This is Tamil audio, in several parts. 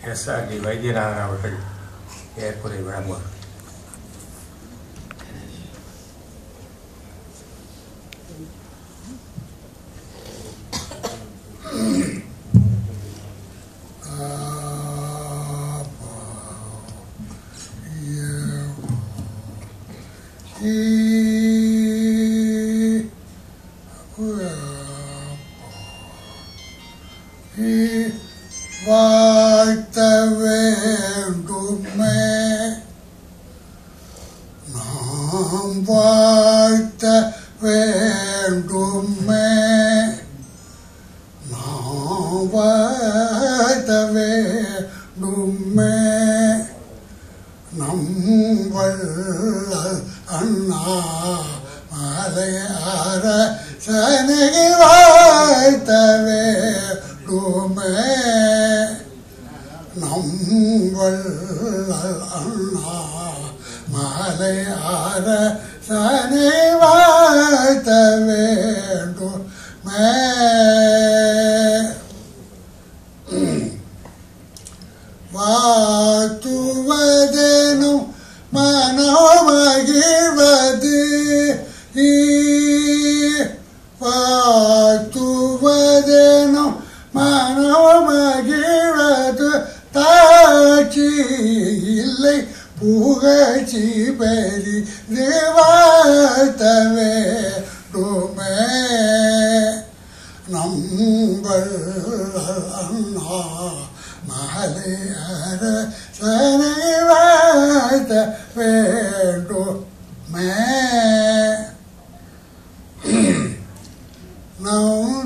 எஸ்.ஆர்.டி. வைத்தியநாதன் அவர்கள் ஏற்புரை வழங்குவார். வாழ்த்த வேண்டுமே நாம் வாழ்த்த வேண்டுமே நாம் வாழ்த்த வேண்டுமே நம் வள்ளல் அண்ணா மலையார சனை வாழ்த்த வேண்டுமே நம் வள்ளல் அண்ணா மலையார சனை வாழ்த்த வேண்டுமே வாழ்த்துவதெனும் மனமகிழ்வது வாழ்த்துவதெனும் மனமகிழ்வது தாட்சி இல்லை புகழ்ச்சி பெரிது வாழ்த்த வேண்டுமே நம் வள்ளல் அண்ணா மலையார சனை வாழ்த்த வேண்டுமே நம்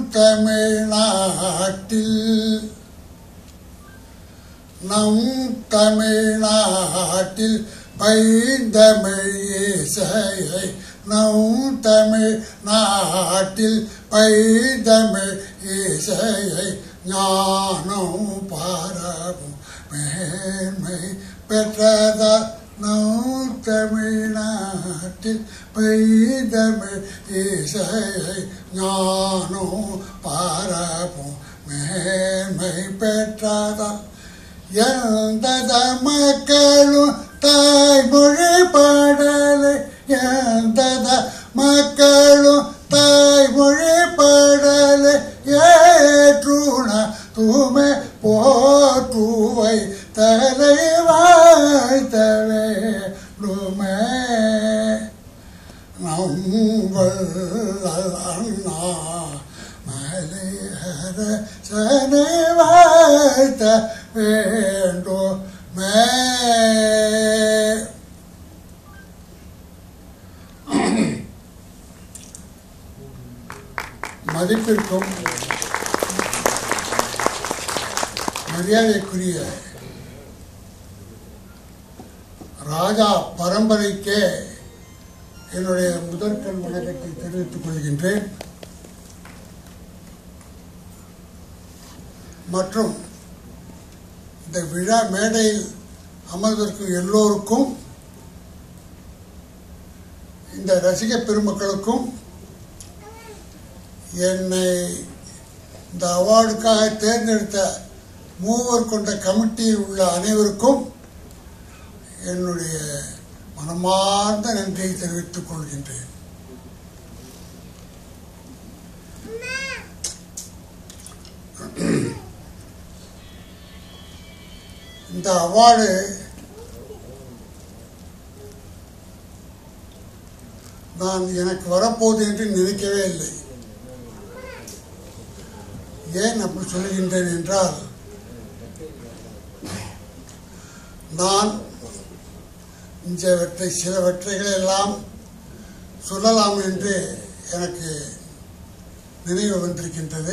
தமிழ்நாட்டில் பைந்தமிழ் இசையை நம் தமிழ்நாட்டில் பைந்தமிழ் இசையை ஞானம் பாரவும் மேன்மை பெற்றதால் நம் தமிழ்நாட்டில் பைந்தமிழ் இசையை ஞானம் பாரவும் மேன்மை பெற்றதால் எந்த மக்களும் தாய்மொழி பாடலை எந்த மக்களும் தாய்மொழி பாடலை ஏற்றுண தூமே போற்றுவை தலை வாழ்த்த வேண்டுமே நம் வள்ளல் அண்ணா மலையார சனை வாழ்த்த வேண்டுமே மதிப்பிற்கும் மரியாதைக்குரிய ராஜா பரம்பரைக்கே என்னுடைய முதற்கண் வணக்கத்தை தெரிவித்துக் கொள்கின்றேன். மற்றும் இந்த விழா மேடையில் அமர்ந்திருக்கும் எல்லோருக்கும், இந்த ரசிக பெருமக்களுக்கும், என்னை இந்த அவார்டுக்காக தேர்ந்தெடுத்த மூவர் கொண்ட கமிட்டியில் உள்ள அனைவருக்கும் என்னுடைய மனமார்ந்த நன்றியை தெரிவித்துக் கொள்கின்றேன். இந்த அவார்டு நான் எனக்கு வரப்போகுது என்று நினைக்கவே இல்லை. ஏன் அப்படி சொல்கின்றேன் என்றால், நான் சிலவற்றைகள் எல்லாம் சொல்லலாம் என்று எனக்கு நினைவு வந்திருக்கின்றது.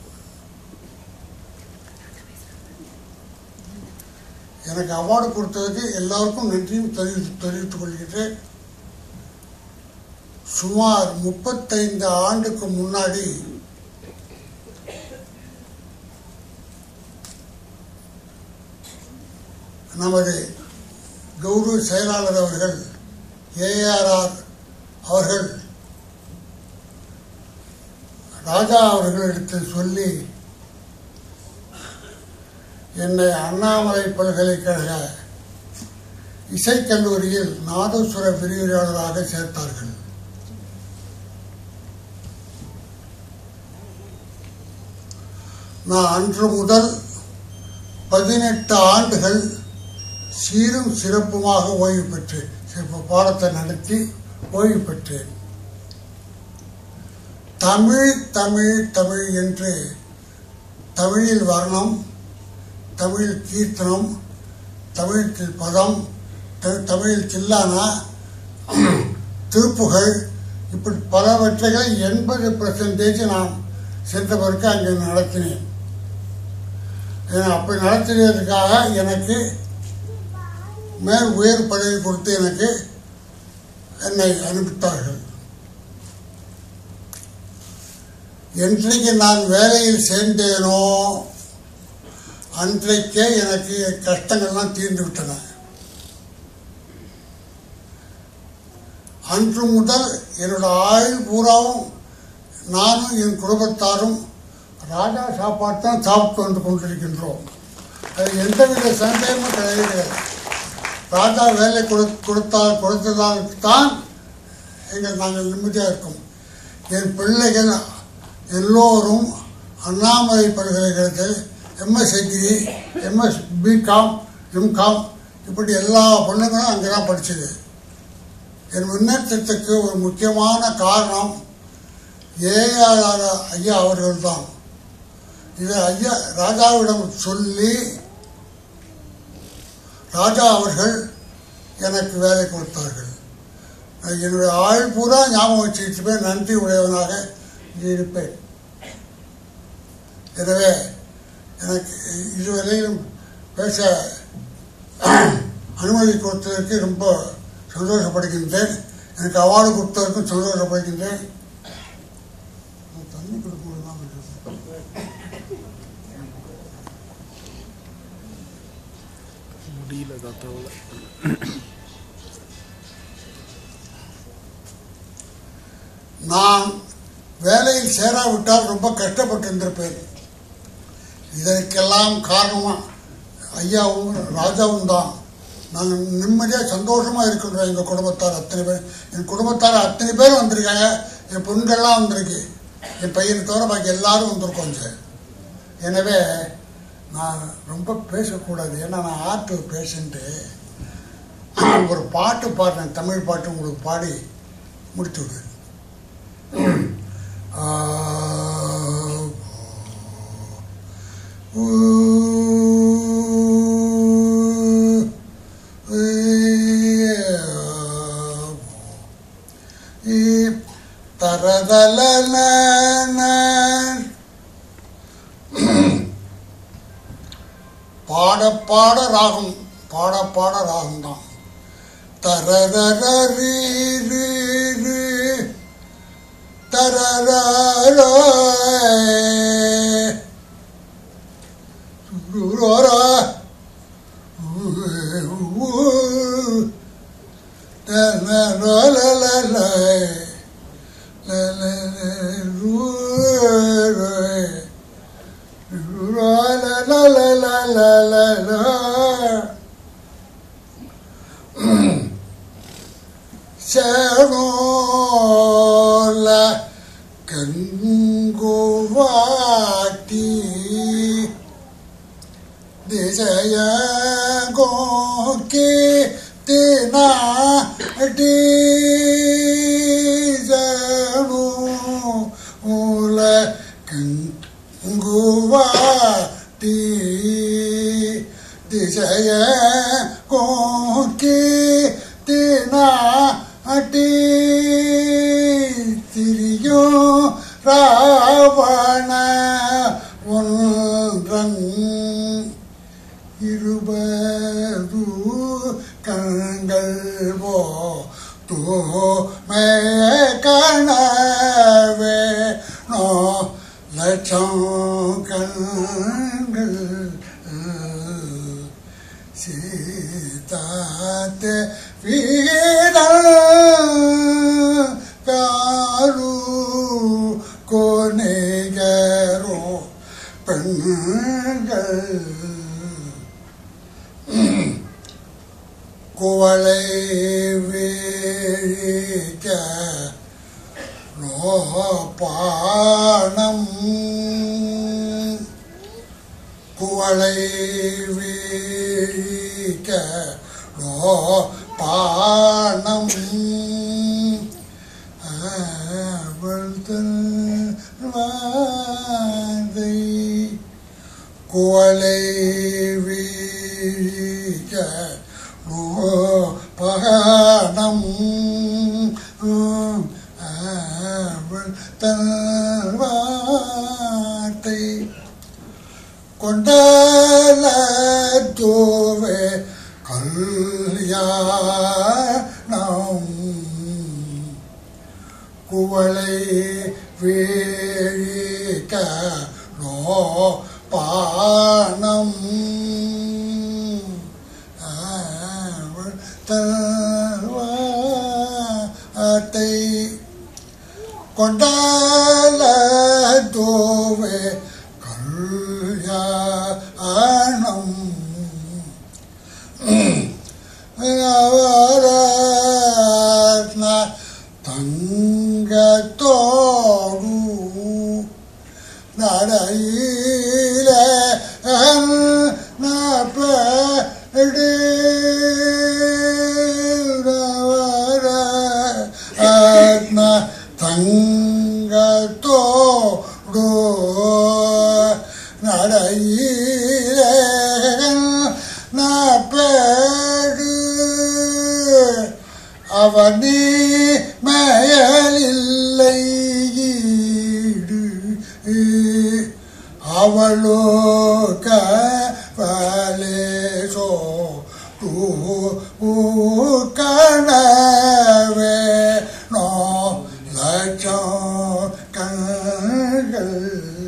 எனக்கு அவார்டு கொடுத்ததுக்கு எல்லாருக்கும் நன்றியும் தெரிவித்துக் கொள்கின்றேன். சுமார் 35 ஆண்டுக்கு முன்னாடி நமது கௌரவ செயலாளர் அவர்கள் ARR அவர்கள் ராஜா அவர்களிடத்தில் சொல்லி என்னை அண்ணாமலை பல்கலைக்கழக இசைக்கல்லூரியில் நாதஸ்வர விரிவுரையாளராக சேர்த்தார்கள். நான் அன்று முதல் 18 ஆண்டுகள் சீரும் சிறப்புமாக ஓய்வு பெற்றேன். பாடத்தை நடத்தி ஓய்வு பெற்றேன். தமிழ் தமிழ் தமிழ் என்று தமிழில் வர்ணம், தமிழில் கீர்த்தனம், தமிழில் பதம், தமிழில் தில்லானா, திருப்புகழ், இப்படி பலவற்றைகளை 80% நான் சென்றவருக்கு அங்கே நடத்தினேன். அப்படி நடத்தினதுக்காக எனக்கு மேல் உயர் பதவி கொடுத்து என்னை அனுப்பித்தார்கள். என்றைக்கு நான் வேலையில் சேர்ந்தேனோ அன்றைக்கே எனக்கு கஷ்டங்கள்லாம் தீர்ந்து விட்டன. அன்று முதல் என்னோட ஆயுள் பூராவும் நானும் என் குடும்பத்தாரும் ராஜா சாப்பாடு தான் சாப்பிட்டு வந்து கொண்டிருக்கின்றோம். அது எந்தவித சந்தேகமும் கிடையாது. ராஜா வேலை கொடுத்ததால் தான் நாங்கள் நிம்மதியாக இருக்கோம். என் பிள்ளைகள் எல்லோரும் அண்ணாமலை பல்கலைக்கழகத்தில் MS degree, MS BCom, MCom இப்படி எல்லா பொண்ணுங்களும் அங்கே தான் படித்தது. என் முன்னேற்றத்துக்கு ஒரு முக்கியமான காரணம் AR ஐயா அவர்கள் தான். இதை ஐயா ராஜாவிடம் சொல்லி ராஜா அவர்கள் எனக்கு வேலை கொடுத்தார்கள். என்னுடைய ஆயுள் பூரா ஞாபகம் வச்சுக்கிட்டு நன்றி உடையவனாக இருப்பேன். எனவே எனக்கு இதுவரையிலும் பேச அனுமதி கொடுத்ததற்கு ரொம்ப சந்தோஷப்படுகின்றேன். எனக்கு அவார்டு கொடுத்ததற்கும் சந்தோஷப்படுகின்றேன். தண்ணி கொடுக்க முடியல. நான் வேலையில் சேராவிட்டால் ரொம்ப கஷ்டப்பட்டிருந்திருப்பேன். இதற்கெல்லாம் காரணமாக ஐயாவும் ராஜாவும் தான். நாங்கள் நிம்மதியாக சந்தோஷமாக இருக்கின்றோம். எங்கள் குடும்பத்தார் அத்தனை பேர், என் குடும்பத்தார் அத்தனை பேரும் வந்திருக்காங்க. என் பெண்கள்லாம் வந்திருக்கு. என் பையனை தவிர பாக்கி எல்லாரும் வந்திருக்கோம் சார். எனவே நான் ரொம்ப பேசக்கூடாது. ஏன்னா நான் ஆர்ட் பேஷண்ட்டு. ஒரு பாட்டு பாடுறேன், தமிழ் பாட்டு உங்களுக்கு பாடி முடித்து விடு. பாட ராகம், பாட ராகம் தான். தரரீ தரரோ சேனோல கங்குவாட்டி திசைய கோக்கி தினாடி சேனோல கங்குவாட்டி திசைய கோக்கி தினாடி திரியோ ராவண ஒன்றன் இருபது கண்கள் போ தூமே கனவே நோ லட்சம் கண்கள் சீதாத்தே வீரல் காரு கோனேகரோ பெண்கள் குவளை வீழிக்க பானம் குவளை வீழிக்க பானம் குவளை வீழிக்க பகனம் தன்வார்த்தை கொண்டால தோவே கல்யாணம் குவளை வீழிக்க பானம் தன்வார்த்தை கொண்டால தோவே கல்யாணம் அவரத்ன தங்கத்தோடு நடையில தங்கத்தோடு நடையில அவனி மயலில்லை ஈடு அவளோ கவலேசோ கனவே நோ லட்சம் கண்கள்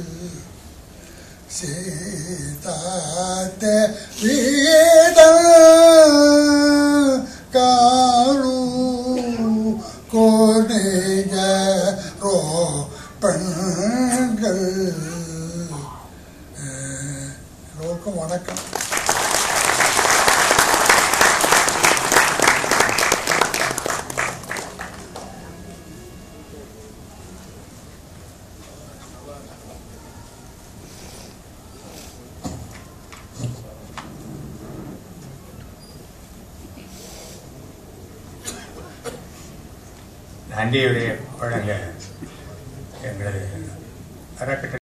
சீதாத்த வீத காலு கோனேக ரோ பெண்கள். எல்லோருக்கும் வணக்கம். நன்றியுடைய வழங்க எங்களது அறக்கட்டளை